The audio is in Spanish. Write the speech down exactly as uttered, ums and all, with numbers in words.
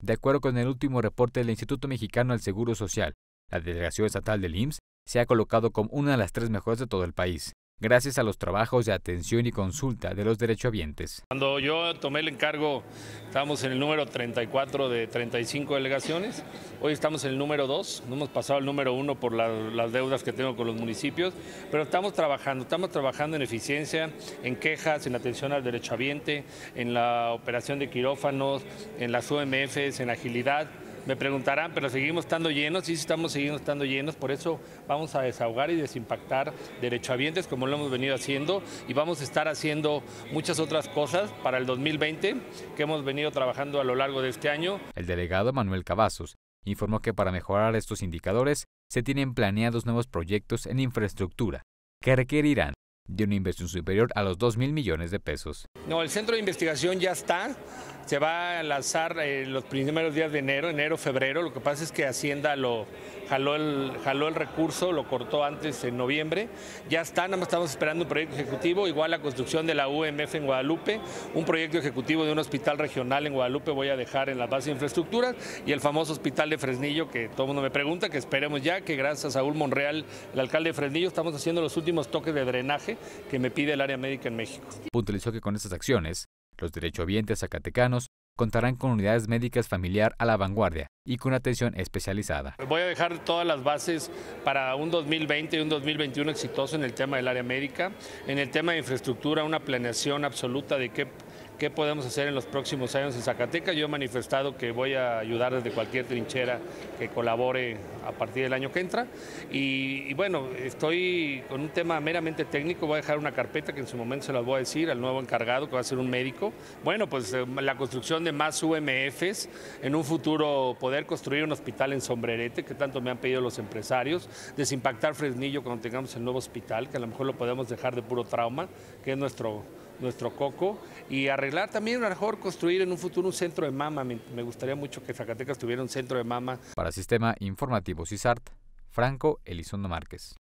De acuerdo con el último reporte del Instituto Mexicano del Seguro Social, la delegación estatal del I M S S se ha colocado como una de las tres mejores de todo el país, gracias a los trabajos de atención y consulta de los derechohabientes. Cuando yo tomé el encargo, estábamos en el número treinta y cuatro de treinta y cinco delegaciones, hoy estamos en el número dos, no hemos pasado el número uno por la, las deudas que tengo con los municipios, pero estamos trabajando, estamos trabajando en eficiencia, en quejas, en atención al derechohabiente, en la operación de quirófanos, en las U M Fs, en agilidad. Me preguntarán, pero seguimos estando llenos, sí estamos siguiendo estando llenos, por eso vamos a desahogar y desimpactar derechohabientes como lo hemos venido haciendo y vamos a estar haciendo muchas otras cosas para el dos mil veinte que hemos venido trabajando a lo largo de este año. El delegado Manuel Cavazos informó que para mejorar estos indicadores se tienen planeados nuevos proyectos en infraestructura que requerirán de una inversión superior a los dos mil millones de pesos. No, el centro de investigación ya está. Se va a lanzar eh, los primeros días de enero, enero, febrero. Lo que pasa es que Hacienda lo jaló el, jaló el recurso, lo cortó antes en noviembre. Ya está, nada más estamos esperando un proyecto ejecutivo, igual la construcción de la U M F en Guadalupe, un proyecto ejecutivo de un hospital regional en Guadalupe voy a dejar en la base de infraestructura y el famoso hospital de Fresnillo, que todo el mundo me pregunta, que esperemos ya, que gracias a Saúl Monreal, el alcalde de Fresnillo, estamos haciendo los últimos toques de drenaje que me pide el área médica en México. Puntualizó que con estas acciones, los derechohabientes zacatecanos contarán con unidades médicas familiar a la vanguardia y con atención especializada. Voy a dejar todas las bases para un dos mil veinte y un dos mil veintiuno exitoso en el tema del área médica, en el tema de infraestructura, una planeación absoluta de qué, qué podemos hacer en los próximos años en Zacatecas. Yo he manifestado que voy a ayudar desde cualquier trinchera que colabore a partir del año que entra. Y, y bueno, estoy con un tema meramente técnico, voy a dejar una carpeta que en su momento se las voy a decir al nuevo encargado, que va a ser un médico. Bueno, pues la construcción de más U M Fs, en un futuro poder construir un hospital en Sombrerete, que tanto me han pedido los empresarios, desimpactar Fresnillo cuando tengamos el nuevo hospital, que a lo mejor lo podemos dejar de puro trauma, que es nuestro, nuestro coco, y arreglar también, a lo mejor construir en un futuro un centro de mama. Me, me gustaría mucho que Zacatecas tuviera un centro de mama. Para Sistema Informativo CISART, Franco Elizondo Márquez.